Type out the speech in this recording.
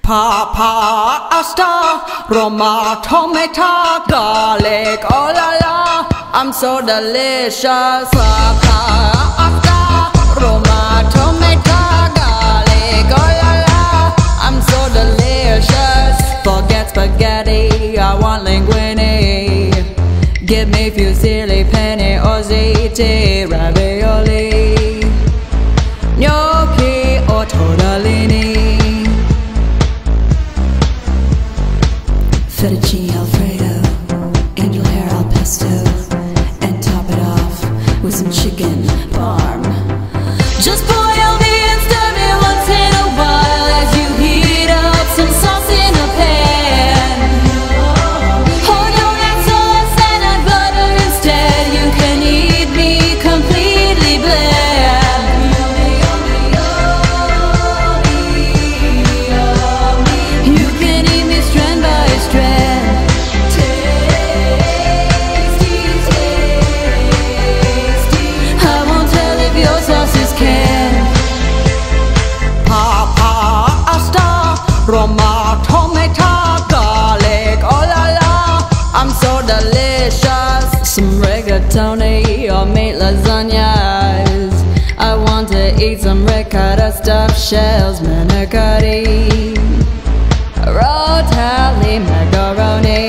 Pasta, Roma, Toe-May-Tah, garlic, Ooo-La-La, I'm so delicious. Pasta, Roma, Toe-May-Tah, garlic, Ooo-La-La, I'm so delicious. Forget spaghetti, I want linguine. Give me fusilli, penne or ziti, ravioli, gnocchi or tortellini. Fettuccine alfredo, angel hair al pesto, and top it off with some chicken parm. Just boil me and stir me once in a while as you heat up some sauce in a pan. Oh no, that's so less than I'd butter instead. You can eat me completely bland. You can eat me strand by strand. Roma, Toe-May-Tah, garlic, Ooo-La-La, I'm so delicious. Some rigatoni or meat lasagnas. I want to eat some ricotta stuffed shells, Manicotti, Rotelle, maccheroni.